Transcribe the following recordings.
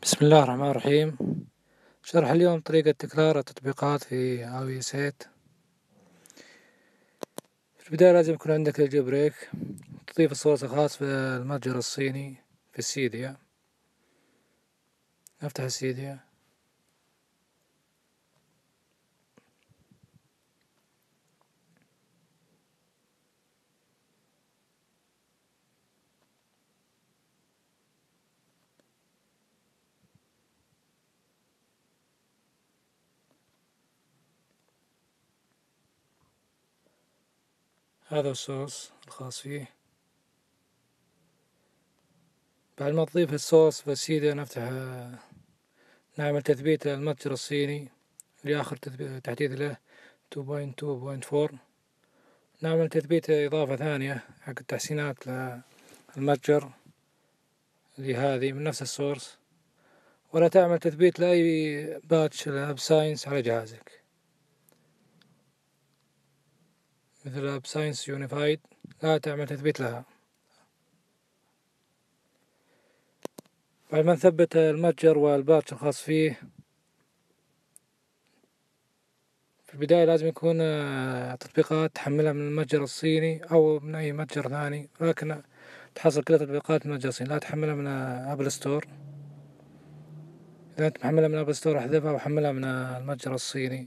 بسم الله الرحمن الرحيم. شرح اليوم طريقة تكرار التطبيقات في هاوي سيت. في البداية لازم يكون عندك الجيل بريك، تضيف الصوص الخاص بالمتجر الصيني في السيديا. نفتح السيديا، هذا الصوص الخاص فيه. بعد ما تضيف الصوص في السيديا نعمل تثبيت المتجر الصيني لآخر تحديث له 2.2.4. نعمل تثبيت إضافة ثانية حق التحسينات للمتجر اللي هذه من نفس السورس، ولا تعمل تثبيت لأي باتش لأب ساينس على جهازك، مثل أب ساينس يونيفايد لا تعمل تثبيت لها. بعد ما نثبت المتجر والباتش الخاص فيه، في البداية لازم يكون تطبيقات تحملها من المتجر الصيني أو من أي متجر ثاني، لكن تحصل كل تطبيقات من المتجر الصيني، لا تحملها من أبل ستور. إذا أنت محملها من أبل ستور احذفها وحملها من المتجر الصيني.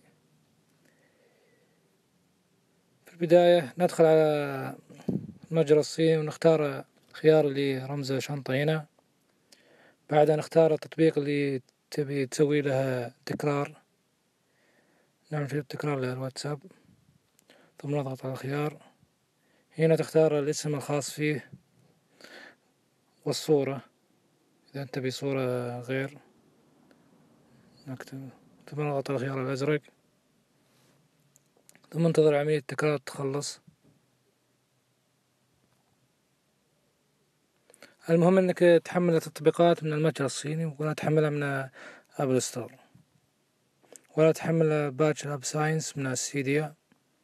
في البداية ندخل على المتجر الصيني ونختار خيار اللي رمز شنطة هنا. بعدها نختار التطبيق اللي تبي تسوي له تكرار، نعمل فيه تكرار للواتساب، ثم نضغط على الخيار. هنا تختار الاسم الخاص فيه والصورة، إذا أنت تبي صورة غير نكتب، ثم نضغط على الخيار الأزرق، ثم ننتظر عملية التكرار تخلص. المهم أنك تحمل التطبيقات من المتجر الصيني، ولا تحملها من أبل ستور، ولا تحمل باتش أب ساينس من السيديا.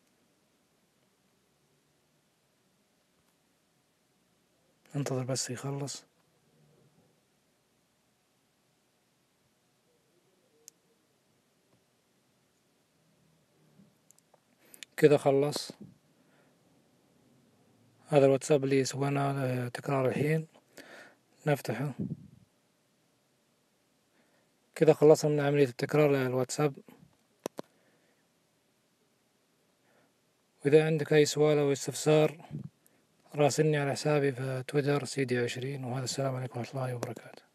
انتظر بس يخلص. كذا خلص. هذا الواتساب اللي سوينا له تكرار الحين، نفتحه. كذا خلصنا من عملية التكرار للواتساب. وإذا عندك أي سؤال أو استفسار راسلني على حسابي في تويتر سيدي20. وهذا السلام عليكم ورحمة الله وبركاته.